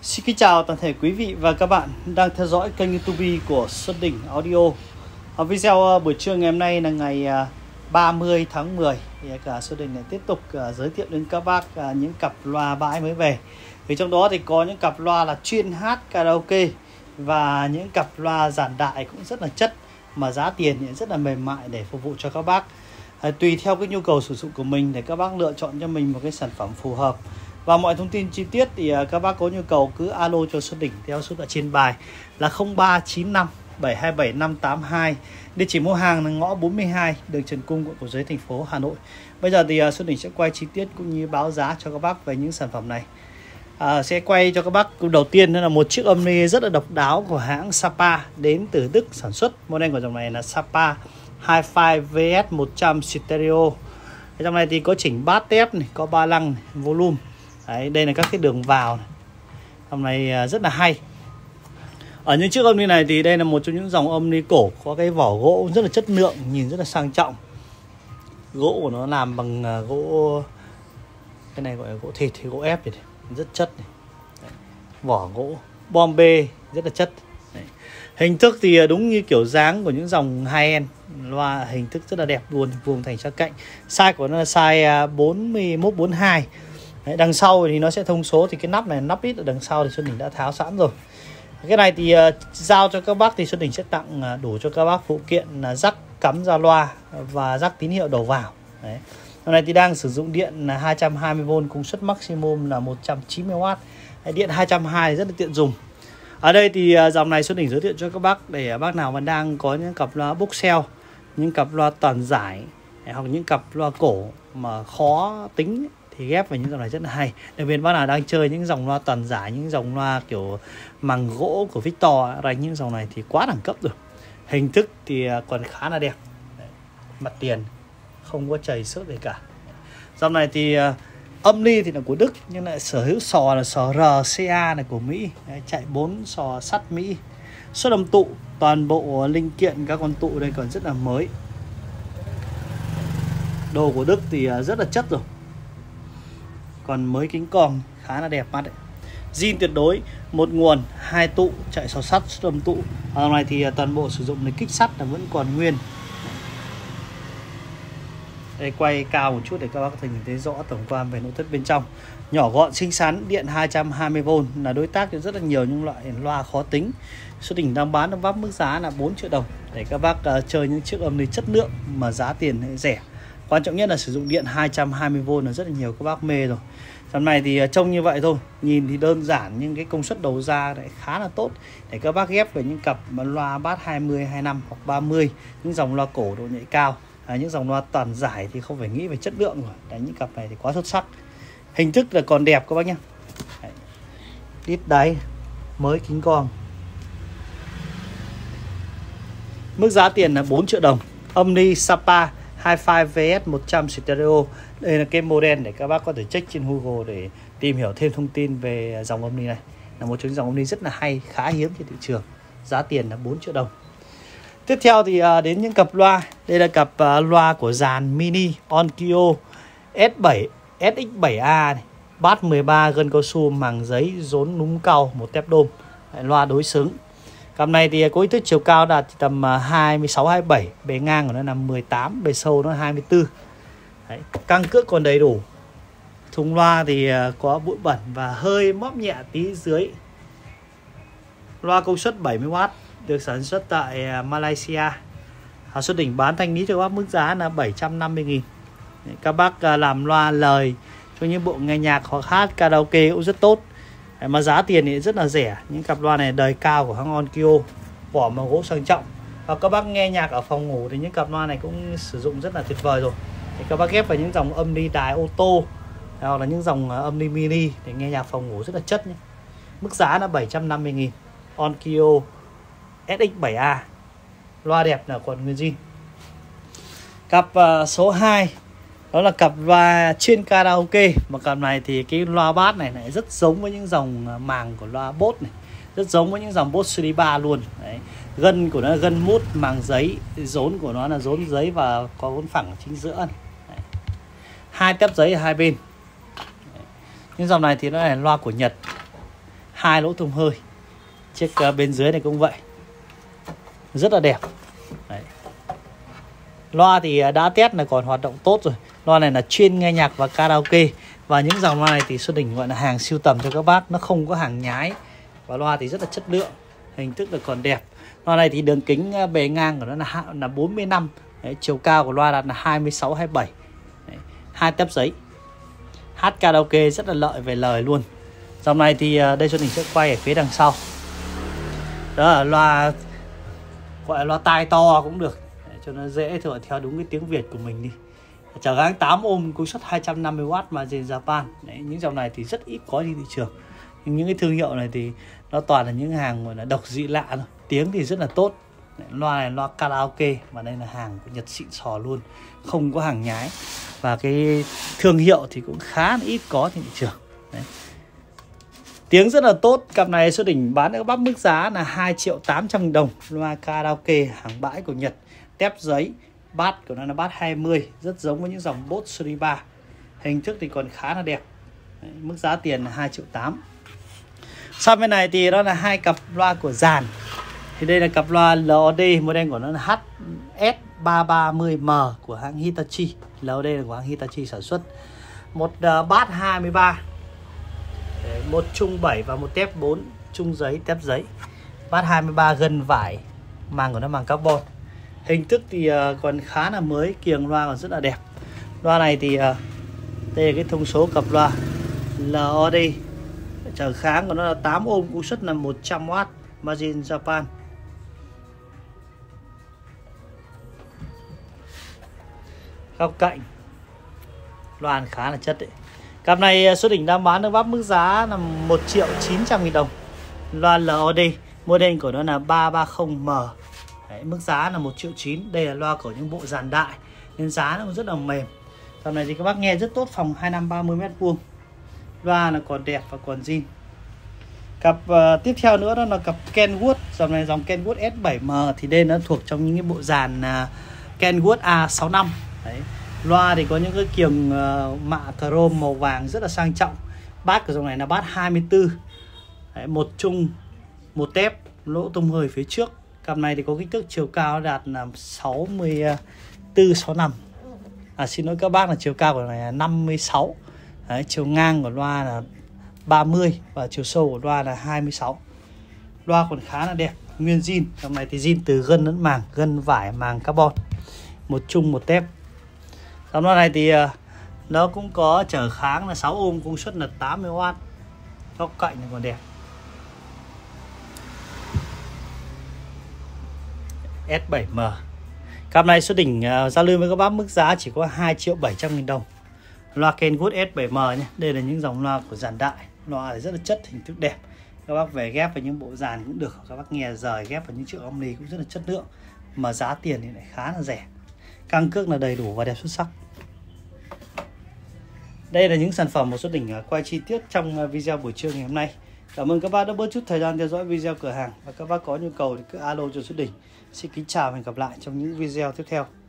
Xin kính chào toàn thể quý vị và các bạn đang theo dõi kênh YouTube của Xuân Đỉnh Audio. Video buổi trưa ngày hôm nay là ngày 30 tháng 10 thì cả Xuân Đỉnh lại tiếp tục giới thiệu đến các bác những cặp loa bãi mới về. Thì trong đó thì có những cặp loa là chuyên hát karaoke và những cặp loa giản đại cũng rất là chất mà giá tiền thì rất là mềm mại để phục vụ cho các bác. Tùy theo cái nhu cầu sử dụng của mình để các bác lựa chọn cho mình một cái sản phẩm phù hợp. Và mọi thông tin chi tiết thì các bác có nhu cầu cứ alo cho Xuân Đỉnh theo số ở trên bài là 0395 727 582. Địa chỉ mua hàng là ngõ 42 đường Trần Cung, quận Cầu Giấy, thành phố Hà Nội. Bây giờ thì Xuân Đỉnh sẽ quay chi tiết cũng như báo giá cho các bác về những sản phẩm này. Sẽ quay cho các bác đầu tiên là một chiếc âm ly rất là độc đáo của hãng Sapa đến từ Đức sản xuất. Model của dòng này là Sapa Hi-Fi VS 100 Stereo. Trong này thì có chỉnh bass tép này, có ba lăng này, volume. Đấy, đây là các cái đường vào này. Dòng này rất là hay. Ở những chiếc âm ly này thì đây là một trong những dòng âm ly cổ có cái vỏ gỗ rất là chất lượng, nhìn rất là sang trọng. Gỗ của nó làm bằng gỗ, cái này gọi là gỗ thịt thì gỗ ép này, rất chất này. Đấy. Vỏ gỗ Bombay rất là chất. Đấy. Hình thức thì đúng như kiểu dáng của những dòng high-end, loa hình thức rất là đẹp luôn, vuông thành sát cạnh. Size của nó là size 41-42. Đấy, đằng sau thì nó sẽ thông số, thì cái nắp này, nắp ít ở đằng sau thì Xuân Đỉnh đã tháo sẵn rồi. Cái này thì giao cho các bác thì Xuân Đỉnh sẽ tặng đủ cho các bác phụ kiện là jack cắm ra loa và jack tín hiệu đầu vào. Đấy. Hôm nay thì đang sử dụng điện là 220V, công suất maximum là 190W. Đấy, điện 220 rất là tiện dùng. Ở đây thì dòng này Xuân Đỉnh giới thiệu cho các bác để bác nào mà đang có những cặp loa bookshelf, những cặp loa toàn giải hoặc những cặp loa cổ mà khó tính thì ghép vào những dòng này rất là hay. Đặc biệt bác nào đang chơi những dòng loa toàn giải, những dòng loa kiểu màng gỗ của Victor, đánh những dòng này thì quá đẳng cấp rồi. Hình thức thì còn khá là đẹp. Đấy, mặt tiền không có chảy xước gì cả. Dòng này thì âm ly thì là của Đức nhưng lại sở hữu sò là sò RCA này của Mỹ. Đấy, chạy 4 sò sắt Mỹ. Xuất âm tụ, toàn bộ linh kiện các con tụ đây còn rất là mới. Đồ của Đức thì rất là chất rồi. Còn mới kính cong khá là đẹp mắt đấy. Zin tuyệt đối, một nguồn, 2 tụ, chạy sò sắt, xuất âm tụ. Ở này thì toàn bộ sử dụng cái kích sắt là vẫn còn nguyên. Đây, quay cao một chút để các bác có thể nhìn thấy rõ tổng quan về nội thất bên trong. Nhỏ gọn xinh xắn, điện 220V, là đối tác cho rất là nhiều những loại loa khó tính. Xuân Đỉnh đang bán vấp mức giá là 4 triệu đồng để các bác chơi những chiếc âm ly chất lượng mà giá tiền rẻ. Quan trọng nhất là sử dụng điện 220V là rất là nhiều các bác mê rồi. Dòng này thì trông như vậy thôi, nhìn thì đơn giản nhưng cái công suất đầu ra lại khá là tốt để các bác ghép về những cặp loa bass 20, 25 hoặc 30, những dòng loa cổ độ nhạy cao. Những dòng loa toàn giải thì không phải nghĩ về chất lượng rồi. Đấy, những cặp này thì quá xuất sắc. Hình thức là còn đẹp các bác nhé. Đít đáy mới kính cong. Mức giá tiền là 4 triệu đồng. Âm ly Sapa Hi-Fi VS 100 Stereo. Đây là cái model để các bác có thể check trên Google để tìm hiểu thêm thông tin về dòng âm ly này. Là một trong những dòng âm ly rất là hay, khá hiếm trên thị trường. Giá tiền là 4 triệu đồng. Tiếp theo thì đến những cặp loa. Đây là cặp loa của dàn mini Onkyo S7 SX7A này. Bass 13, gân cao su, màng giấy, rốn núm cau, một tép đôm. Loa đối xứng. Cặp này thì có kích thước chiều cao đạt tầm 26-27, bề ngang của nó là 18, bề sâu nó 24. Đấy, căng cước còn đầy đủ. Thùng loa thì có bụi bẩn và hơi móp nhẹ tí dưới. Loa công suất 70W, được sản xuất tại Malaysia. Xuân Đỉnh bán thanh lý cho các bác mức giá là 750.000. Các bác làm loa lời cho những bộ nghe nhạc hoặc hát karaoke cũng rất tốt. Mà giá tiền thì rất là rẻ. Những cặp loa này đời cao của hãng Onkyo, vỏ bằng gỗ sang trọng. Và các bác nghe nhạc ở phòng ngủ thì những cặp loa này cũng sử dụng rất là tuyệt vời rồi. Thì các bác ghép vào những dòng âm ly đài ô tô hoặc là những dòng âm ly mini để nghe nhạc phòng ngủ rất là chất nhé. Mức giá là 750.000. Onkyo SX7A. Loa đẹp là còn nguyên zin. Cặp số 2 đó là cặp loa chuyên karaoke. Mà cặp này thì cái loa bass này lại rất giống với những dòng màng của loa Bose này, rất giống với những dòng Bose CD3 luôn. Đấy. Gân của nó là gân mút, màng giấy, rốn của nó là rốn giấy và có vốn phẳng chính giữa. Đấy. 2 tép giấy ở hai bên. Đấy. Những dòng này thì nó là loa của Nhật. 2 lỗ thùng hơi. Chiếc bên dưới này cũng vậy, rất là đẹp. Đấy. Loa thì đã test là còn hoạt động tốt rồi. Loa này là chuyên nghe nhạc và karaoke. Và những dòng loa này thì Xuân Đình gọi là hàng siêu tầm cho các bác. Nó không có hàng nhái. Và loa thì rất là chất lượng, hình thức là còn đẹp. Loa này thì đường kính bề ngang của nó là 45. Đấy, chiều cao của loa là 26-27. Đấy, 2 tép giấy. Hát karaoke rất là lợi về lời luôn. Dòng này thì đây Xuân Đình sẽ quay ở phía đằng sau. Đó là loa, gọi là loa tai to cũng được, để cho nó dễ thổi theo đúng cái tiếng Việt của mình đi. Trở kháng 8 ohm, công suất 250W mà trên Japan. Đấy, những dòng này thì rất ít có trên thị trường. Nhưng những cái thương hiệu này thì nó toàn là những hàng gọi là độc dị lạ thôi. Tiếng thì rất là tốt. Đấy, loa này loa karaoke, mà đây là hàng của Nhật xịn sò luôn, không có hàng nhái. Và cái thương hiệu thì cũng khá là ít có trên thị trường. Đấy. Tiếng rất là tốt. Cặp này Xuân Đình bán ở bắp mức giá là 2.800.000 đồng. Loa karaoke hàng bãi của Nhật, tép giấy. Bát của nó là bát 20, rất giống với những dòng Boss Series 3. Hình thức thì còn khá là đẹp. Đấy, mức giá tiền là 2.800.000. Sau bên này thì đó là 2 cặp loa của dàn. Thì đây là cặp loa LOD, model của nó là HS330M của hãng Hitachi. LOD là của hãng Hitachi sản xuất. Một bát 23, một chung 7 và một tép 4, chung giấy, tép giấy. Bát 23 gân vải, màng của nó màng carbon. Hình thức thì còn khá là mới, kiềng loa còn rất là đẹp. Loa này thì đây là cái thông số cặp loa LOD. Trở kháng của nó là 8 ohm, công suất là 100W, made in Japan. Góc cạnh loa khá là chất đấy. Cặp này Xuân Đình đang bán được bắp mức giá là 1.900.000 đồng. Loa LOD, model của nó là 330M. Đấy, mức giá là 1.900.000. Đây là loa của những bộ dàn đại nên giá nó cũng rất là mềm. Cặp này thì các bác nghe rất tốt, phòng 25-30m². Loa là còn đẹp và còn zin. Cặp tiếp theo nữa đó là cặp Kenwood. Dòng này dòng Kenwood S7M thì đây nó thuộc trong những cái bộ dàn Kenwood A65. Đấy. Loa thì có những cái kiềng mạ chrome màu vàng rất là sang trọng. Bát của dòng này là bát 24. Đấy, một chung, một tép, lỗ tung hơi phía trước. Cặp này thì có kích thước chiều cao đạt là 64-65. Xin lỗi các bác là chiều cao của này là 56. Đấy, chiều ngang của loa là 30 và chiều sâu của loa là 26. Loa còn khá là đẹp, nguyên zin. Cặp này thì zin từ gân đến màng, gân vải, màng carbon. Một chung một tép. Dòng loa này thì nó cũng có trở kháng là 6 ohm, công suất là 80W. Góc cạnh này còn đẹp. S7M. Cặp này Xuân Đình giao lưu với các bác mức giá chỉ có 2.700.000 đồng. Loa Kenwood S7M nhé. Đây là những dòng loa của dàn đại. Loa rất là chất, hình thức đẹp. Các bác về ghép vào những bộ dàn cũng được. Các bác nghe rời ghép vào những chiếc Omni cũng rất là chất lượng. Mà giá tiền thì lại khá là rẻ. Căng cước là đầy đủ và đẹp xuất sắc. Đây là những sản phẩm mà Xuân Đình quay chi tiết trong video buổi trưa ngày hôm nay. Cảm ơn các bác đã bớt chút thời gian theo dõi video cửa hàng. Và các bác có nhu cầu thì cứ alo cho Xuân Đình. Xin kính chào và hẹn gặp lại trong những video tiếp theo.